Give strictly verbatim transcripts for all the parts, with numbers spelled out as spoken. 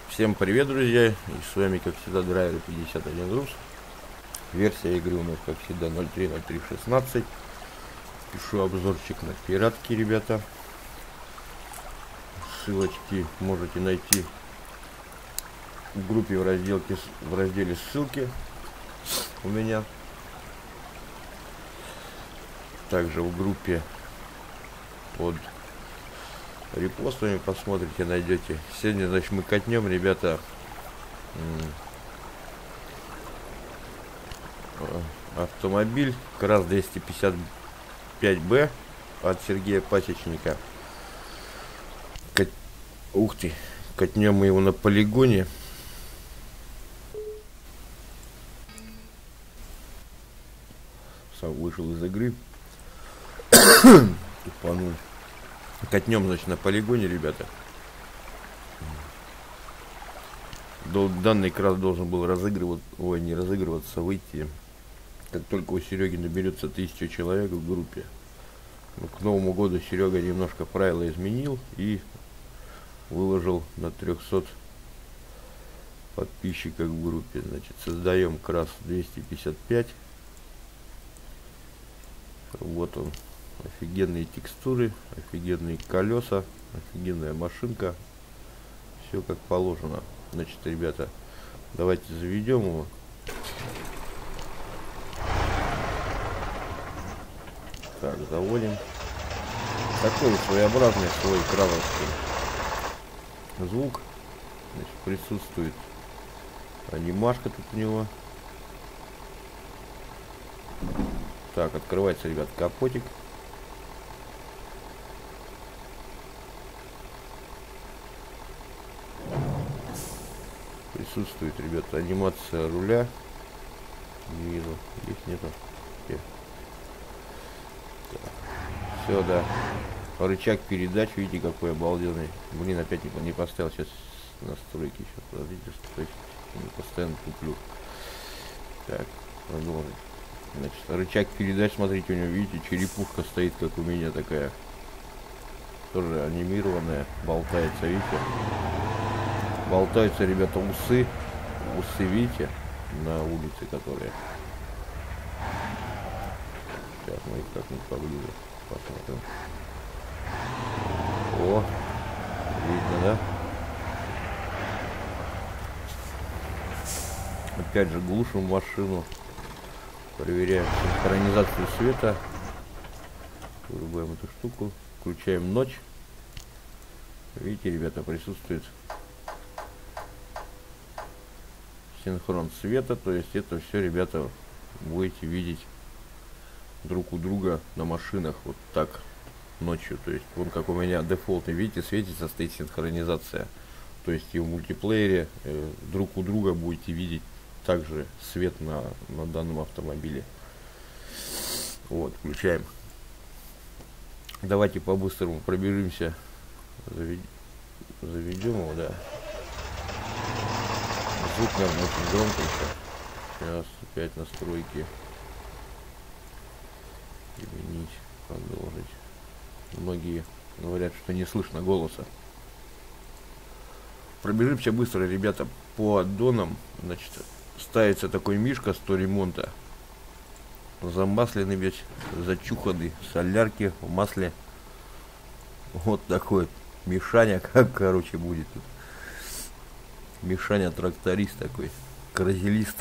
Всем привет, друзья, и с вами, как всегда, Драйвер пятьдесят один Рус. Версия игры у нас, как всегда, ноль три ноль три шестнадцать. Пишу обзорчик на пиратки, ребята. Ссылочки можете найти в группе в разделке в разделе ссылки у меня. Также в группе под репостами посмотрите, найдете. Сегодня, значит, мы катнем, ребята, автомобиль КРАЗ двести пятьдесят пять бэ от Сергея Пасечника. Кат... Ух ты, катнем мы его на полигоне. Сам вышел из игры. Тупанул. Катнем, значит, на полигоне, ребята. Данный КРАЗ должен был разыгрываться, ой, не разыгрываться, выйти, как только у Сереги наберется тысяча человек в группе. Но к Новому году Серега немножко правила изменил и выложил на трехсот подписчиков в группе. Значит, создаем КРАЗ двести пятьдесят пять. Вот он. Офигенные текстуры, офигенные колеса, офигенная машинка. Все как положено. Значит, ребята, давайте заведем его. Так, заводим. Такой своеобразный свой кразовский звук. Значит, присутствует анимашка тут у него. Так, открывается, ребят, капотик. Присутствует, ребята, анимация руля. Не вижу, есть, нету. Все, да. Рычаг передач, видите, какой обалденный. Блин, опять не, не поставил сейчас настройки еще. Подождите, стойте. Не постоянно туплю. Так, продолжим. Значит, рычаг передач, смотрите, у него, видите, черепушка стоит, как у меня такая. Тоже анимированная, болтается, видите. Болтаются, ребята, усы. Усы, видите, на улице, которые. Сейчас мы их как-нибудь поближе посмотрим. О, видно, да? Опять же глушим машину. Проверяем синхронизацию света. Вырубаем эту штуку. Включаем ночь. Видите, ребята, присутствует синхрон света. То есть это все, ребята, будете видеть друг у друга на машинах вот так ночью. То есть вон как у меня дефолтный, видите, светится, стоит синхронизация. То есть и в мультиплеере э, друг у друга будете видеть также свет на, на данном автомобиле. Вот, включаем. Давайте по-быстрому пробежимся. Завед... Заведем его, да. Звук, наверное, очень громко еще. Сейчас опять настройки. Изменить, продолжить. Многие говорят, что не слышно голоса. Пробежимся быстро, ребята, по аддонам. Значит, ставится такой мишка сто ремонта. Замасленный весь, зачуханный, солярки в масле. Вот такой Мишаня, как, короче, будет тут. Мишаня тракторист такой, кразелист.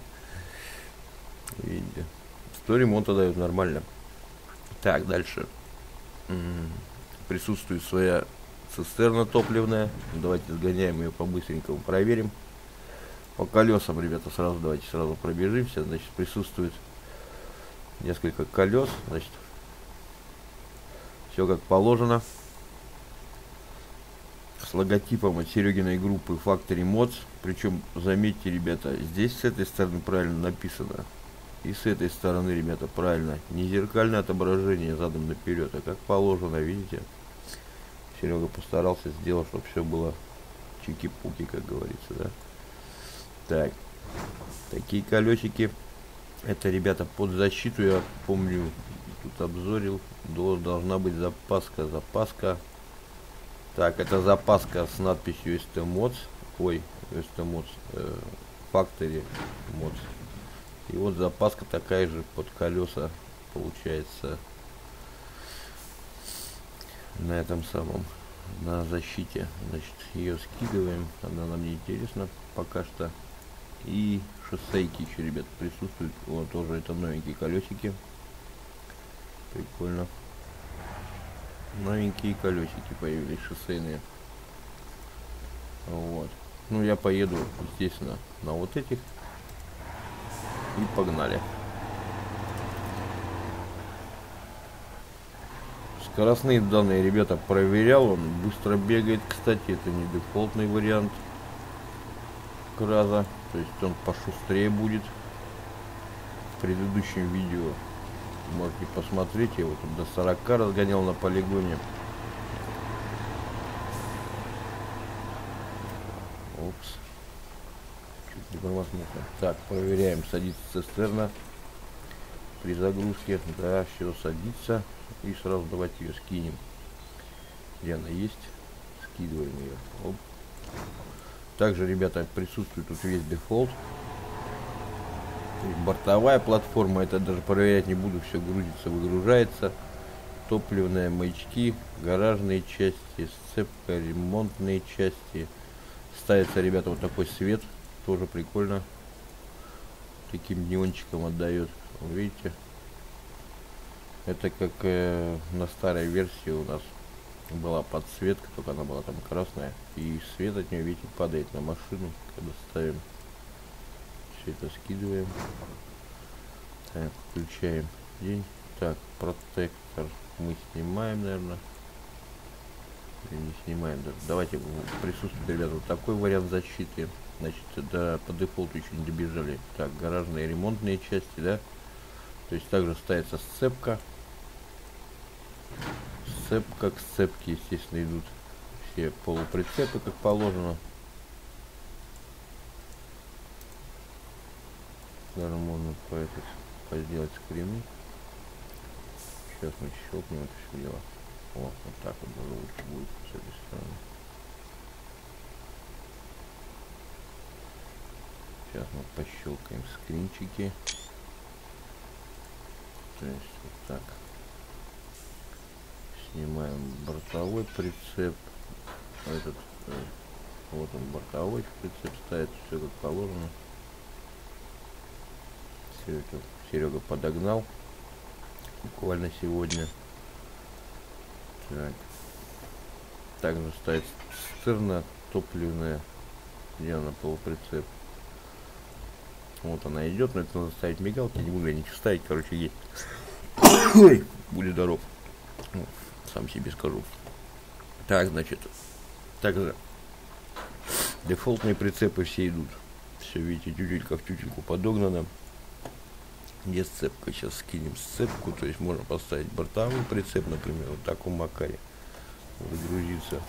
Видите, сто ремонта дают нормально. Так, дальше. Присутствует своя цистерна топливная. Давайте сгоняем ее по-быстренькому, проверим. По колесам, ребята, сразу давайте сразу пробежимся. Значит, присутствует несколько колес. Значит, все как положено. С логотипом от Серегиной группы Factory Mods. Причем, заметьте, ребята, здесь с этой стороны правильно написано. И с этой стороны, ребята, правильно. Не зеркальное отображение задом наперед, а как положено, видите. Серега постарался сделать, чтобы все было чики-пуки, как говорится, да. Так, такие колесики. Это, ребята, под защиту, я помню, тут обзорил. Должна быть запаска, запаска. Так, это запаска с надписью эс тэ Mods. ой, это мод, э, Factory мод. И вот запаска такая же под колеса получается на этом самом, на защите. Значит, ее скидываем, она нам не интересна пока что. И шоссейки еще, ребят, присутствуют. Вот тоже это новенькие колесики. Прикольно. Новенькие колесики появились, шоссейные. Вот. Ну, я поеду, естественно, на вот этих. И погнали. Скоростные данные, ребята, проверял. Он быстро бегает, кстати. Это не дефолтный вариант Краза. То есть он пошустрее будет. В предыдущем видео можете посмотреть. Я его тут до сорока разгонял на полигоне. Опс. Чуть не промахнулся. Так, проверяем. Садится цистерна. При загрузке. Да, все садится. И сразу давайте ее скинем. Где она есть? Скидываем ее. Оп. Также, ребята, присутствует тут весь дефолт. Бортовая платформа, это даже проверять не буду, все грузится, выгружается. Топливные маячки, гаражные части, сцепка, ремонтные части. Ставится, ребята, вот такой свет, тоже прикольно. Таким неончиком отдает, видите? Это как э, на старой версии у нас была подсветка, только она была там красная. И свет от нее, видите, падает на машину, когда ставим. Все это скидываем. Так, включаем день. Так, протектор мы снимаем, наверное. Или не снимаем даже. Давайте, присутствует, ребята, вот такой вариант защиты. Значит, да, по дефолту еще не добежали. Так, гаражные ремонтные части, да. То есть также ставится сцепка. Сцепка к сцепке, естественно, идут все полуприцепы, как положено. Даже можно по этот, поделать скрины. Сейчас мы щелкнем это все дело. Вот, вот так вот даже лучше будет с этой стороны. Сейчас мы пощелкаем скринчики. То есть вот так. Снимаем бортовой прицеп. Этот, э, вот он, бортовой прицеп ставит, все как положено. Все это Серега подогнал буквально сегодня. Так. Также ставит цистерна топливная, где она полуприцеп. Вот она идет, но это надо ставить мигалки, не буду я ничего ставить, короче, есть. Ой, будь здоров. Сам себе скажу. Так, значит, также дефолтные прицепы все идут. Все, видите, тютелька в тютельку подогнана. Где сцепка? Сейчас скинем сцепку, то есть можно поставить бортовой прицеп, например, вот в таком макаре. Загрузиться.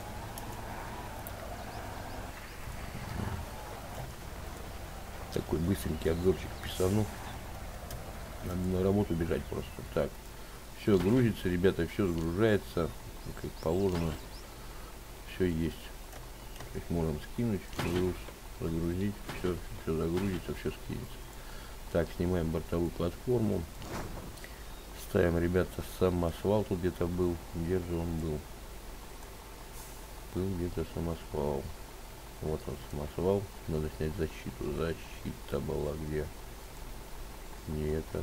Такой быстренький обзорчик писану. Надо на работу бежать просто. Так. Все грузится, ребята, все загружается, как положено. Все есть. То есть можем скинуть груз, загрузить, все, все загрузится, все скинется. Так, снимаем бортовую платформу. Ставим, ребята, самосвал тут где-то был. Где же он был? Был где-то самосвал. Вот он, самосвал. Надо снять защиту. Защита была где? Не это.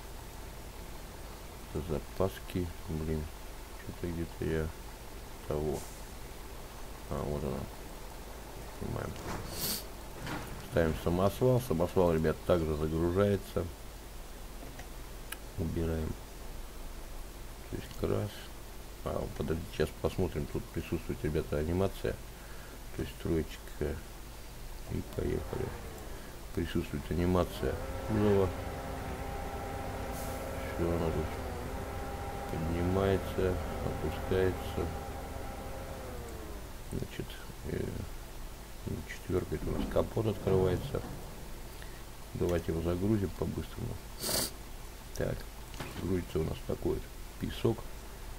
Запаски. Блин. Что-то где-то я того. А, вот она. Снимаем. Ставим самосвал. Самосвал, ребят, также загружается. Убираем. То есть крас. А, подождите, сейчас посмотрим. Тут присутствует, ребята, анимация. То есть троечка. И поехали. Присутствует анимация кузова. Все, она тут поднимается, опускается. Значит, э, четверка, это у нас капот открывается. Давайте его загрузим по-быстрому. Так, грузится у нас такой вот песок.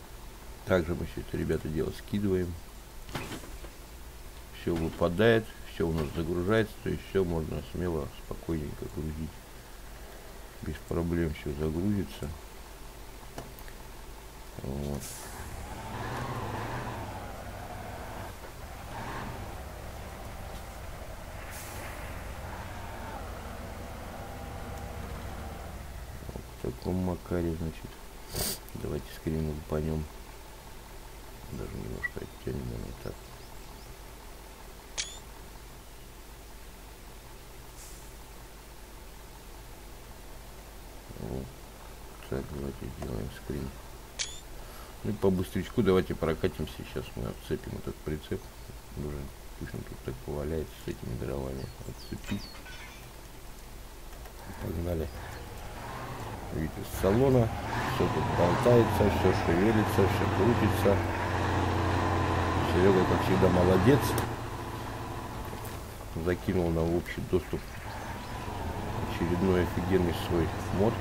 Также мы все это, ребята, дело скидываем. Все выпадает, все у нас загружается, то есть все можно смело, спокойненько грузить. Без проблем все загрузится. Вот. В таком макаре, значит, давайте скрин упанем. Даже немножко оттянем, наверное, так. Вот. Так, давайте сделаем скрин. Ну и по быстрячку давайте прокатимся. Сейчас мы отцепим этот прицеп. Уже пусть он тут так поваляется с этими дровами. Отцепить. Погнали. Видите, с салона все тут болтается, все шевелится, все крутится. Серега, как всегда, молодец. Закинул на общий доступ очередной офигенный свой мод.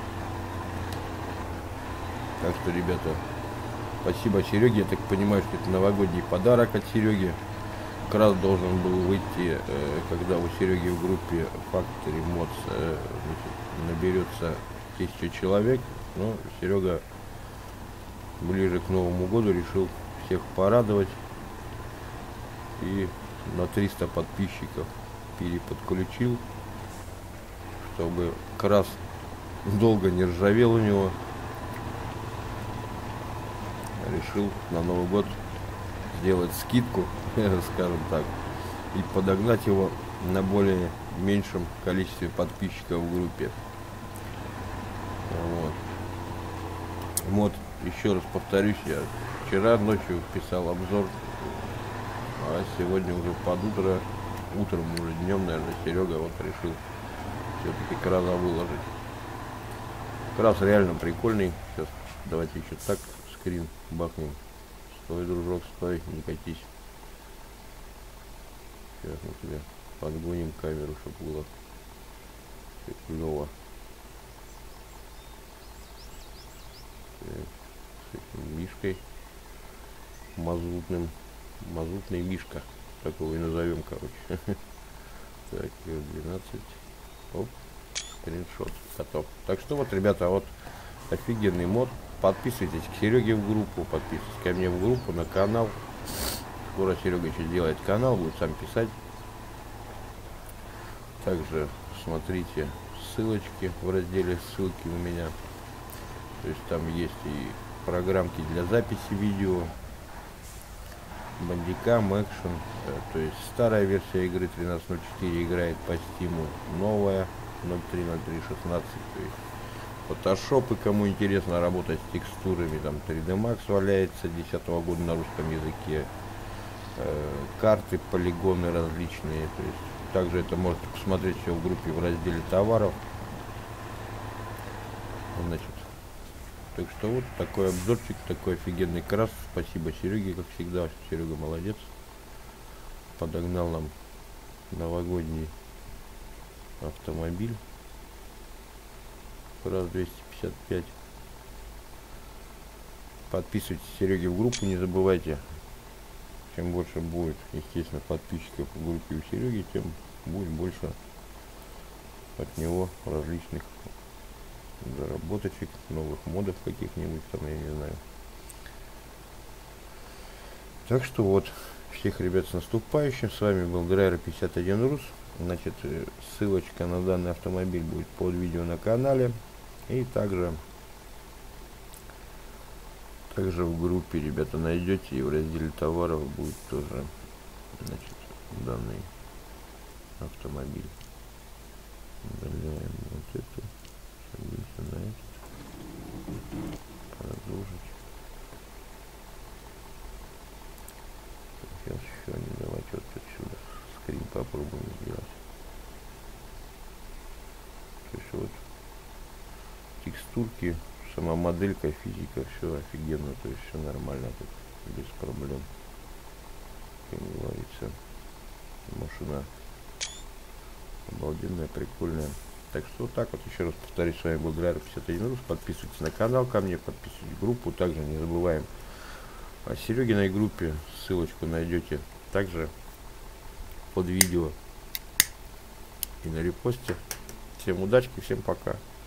Так что, ребята, спасибо Сереге. Я так понимаю, что это новогодний подарок от Сереги. Как раз должен был выйти, когда у Сереги в группе Factory Mods наберется тысяча человек. Но Серега ближе к Новому году решил всех порадовать. И на триста подписчиков переподключил, чтобы крас долго не ржавел у него. Решил на Новый год сделать скидку, скажем так, и подогнать его на более меньшем количестве подписчиков в группе. Вот. Мод, еще раз повторюсь, я вчера ночью писал обзор, а сегодня уже под утро, утром уже днем, наверное, Серега вот решил все-таки краса выложить. Крас реально прикольный. Сейчас давайте еще так скрин бахнем. Стой, дружок, стой, не катись. Сейчас мы тебя подгоним камеру, чтобы было клево. С этим мишкой мазутным. Мазутный мишка. Так его и назовем, короче. Так, двенадцать. Оп, скриншот. Готов. Так что вот, ребята, вот офигенный мод. Подписывайтесь к Сереге в группу, подписывайтесь ко мне в группу, на канал. Скоро Серега еще делает канал, будет сам писать. Также смотрите ссылочки в разделе ссылки у меня. То есть там есть и программки для записи видео, Bandicam, Action. То есть старая версия игры тринадцать ноль четыре играет по стиму, новая ноль три ноль три шестнадцать. То есть фотошопы, кому интересно работать с текстурами, там три дэ Max валяется десятого года на русском языке, э, карты, полигоны различные. То есть также это можете посмотреть все в группе в разделе товаров. Значит, так что вот такой обзорчик, такой офигенный крас. Спасибо Сереге, как всегда. Серега молодец. Подогнал нам новогодний автомобиль. Раз двести пятьдесят пять. Подписывайтесь Сереге в группу, не забывайте. Чем больше будет, естественно, подписчиков в группе у Сереги, тем будет больше от него различных заработочек, новых модов каких-нибудь там, я не знаю. Так что вот, всех ребят с наступающим. С вами был Драйвер пятьдесят один Рус. Значит, ссылочка на данный автомобиль будет под видео на канале. И также также в группе, ребята, найдете, и в разделе товаров будет тоже, значит, данный автомобиль. Удаляем вот эту, садимся на этот, продолжить. Сейчас еще не давайте вот отсюда скрин попробуем сделать. То есть вот текстурки, сама моделька, физика, все офигенно, то есть все нормально тут, без проблем. Как говорится, машина обалденная, прикольная. Так что вот так вот, еще раз повторюсь, с вами был Драйвер пятьдесят один Рус. Подписывайтесь на канал ко мне, подписывайтесь в группу. Также не забываем о Серегиной группе, ссылочку найдете также под видео и на репосте. Всем удачки, всем пока.